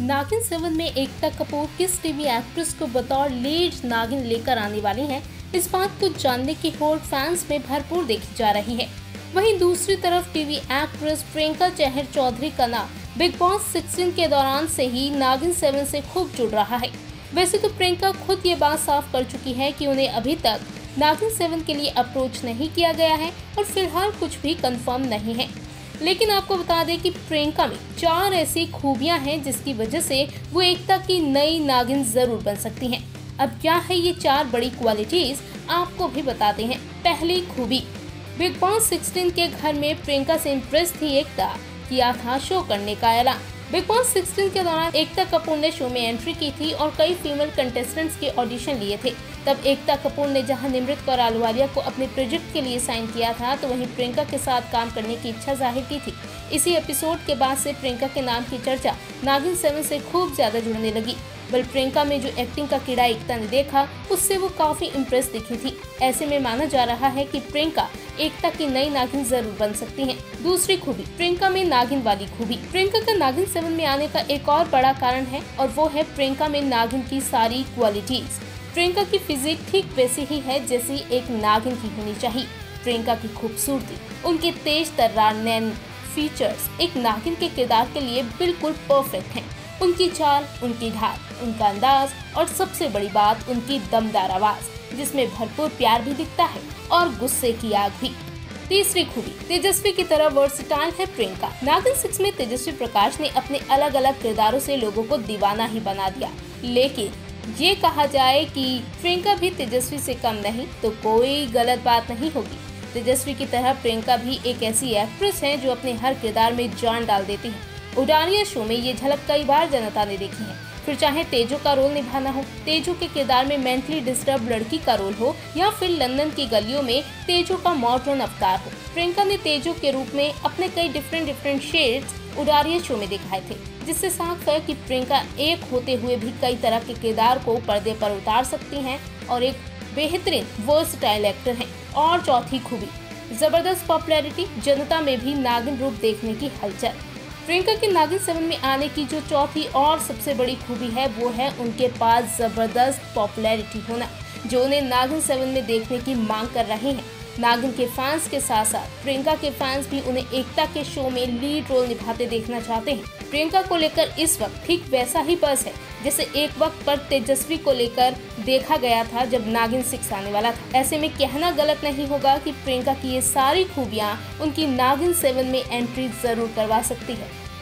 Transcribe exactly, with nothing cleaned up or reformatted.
नागिन सेवन में एकता कपूर किस टीवी एक्ट्रेस को बतौर लीड नागिन लेकर आने वाली हैं, इस बात को जानने की होड़ फैंस में भरपूर देखी जा रही है। वहीं दूसरी तरफ टीवी एक्ट्रेस प्रियंका चहर चौधरी का नाम बिग बॉस सोलह के दौरान से ही नागिन सेवन से खूब जुड़ रहा है। वैसे तो प्रियंका खुद ये बात साफ कर चुकी है कि उन्हें अभी तक नागिन सेवन के लिए अप्रोच नहीं किया गया है और फिलहाल कुछ भी कंफर्म नहीं है। लेकिन आपको बता दें कि प्रियंका में चार ऐसी खूबियां हैं जिसकी वजह से वो एकता की नई नागिन जरूर बन सकती हैं। अब क्या है ये चार बड़ी क्वालिटीज, आपको भी बताते हैं। पहली खूबी, बिग बॉस सोलह के घर में प्रियंका से इम्प्रेस थी एकता, किया था शो करने का ऐलान। बिग बॉस सोलह के दौरान एकता कपूर ने शो में एंट्री की थी और कई फीमेल कंटेस्टेंट्स के ऑडिशन लिए थे। तब एकता कपूर ने जहां निमृत कौर अहलुवालिया को अपने प्रोजेक्ट के लिए साइन किया था, तो वहीं प्रियंका के साथ काम करने की इच्छा जाहिर की थी। इसी एपिसोड के बाद से प्रियंका के नाम की चर्चा नागिन सेवन से खूब ज्यादा जुड़ने लगी। बल प्रियंका में जो एक्टिंग का कीड़ा एकता ने देखा, उससे वो काफी इम्प्रेस दिखी थी। ऐसे में माना जा रहा है कि प्रियंका एकता की नई नागिन जरूर बन सकती हैं। दूसरी खूबी, प्रियंका में नागिन वाली खूबी। प्रियंका का नागिन सेवन में आने का एक और बड़ा कारण है और वो है प्रियंका में नागिन की सारी क्वालिटीज। प्रियंका की फिजिक ठीक वैसी ही है जैसी एक नागिन की होनी चाहिए। प्रियंका की खूबसूरती, उनके तेज तर्रार नैन फीचर्स एक नागिन के किरदार के लिए बिल्कुल परफेक्ट हैं। उनकी चाल, उनकी ढाल, उनका अंदाज और सबसे बड़ी बात उनकी दमदार आवाज, जिसमें भरपूर प्यार भी दिखता है और गुस्से की आग भी। तीसरी खूबी, तेजस्वी की तरह वर्सेटाइल है प्रियंका। नागिन सिक्स में तेजस्वी प्रकाश ने अपने अलग अलग किरदारों से लोगों को दीवाना ही बना दिया। लेकिन ये कहा जाए कि प्रियंका भी तेजस्वी से कम नहीं, तो कोई गलत बात नहीं होगी। तेजस्वी की तरह प्रियंका भी एक ऐसी एक्ट्रेस है जो अपने हर किरदार में जान डाल देती है। उडारिया शो में ये झलक कई बार जनता ने देखी है। फिर चाहे तेजो का रोल निभाना हो, तेजो के किरदार में मेंटली डिस्टर्ब लड़की का रोल हो, या फिर लंदन की गलियों में तेजो का मॉडर्न अवतार हो, प्रियंका ने तेजो के रूप में अपने कई different different shades Udaariyaan show में दिखाए थे, जिससे साफ है कि प्रियंका एक होते हुए भी कई तरह के किरदार को पर्दे पर उतार सकती हैं और एक बेहतरीन वर्सटाइल एक्टर हैं। और चौथी खूबी, जबरदस्त पॉपुलैरिटी, जनता में भी नागिन रूप देखने की हलचल। प्रियंका के नागिन सेवन में आने की जो चौथी और सबसे बड़ी खूबी है, वो है उनके पास जबरदस्त पॉपुलैरिटी होना, जो उन्हें नागिन सेवन में देखने की मांग कर रहे हैं। नागिन के फैंस के साथ साथ प्रियंका के फैंस भी उन्हें एकता के शो में लीड रोल निभाते देखना चाहते हैं। प्रियंका को लेकर इस वक्त ठीक वैसा ही बज़ है जैसे एक वक्त पर तेजस्वी को लेकर देखा गया था जब नागिन सिक्स आने वाला था। ऐसे में कहना गलत नहीं होगा कि प्रियंका की ये सारी खूबियां उनकी नागिन सेवन में एंट्री जरूर करवा सकती है।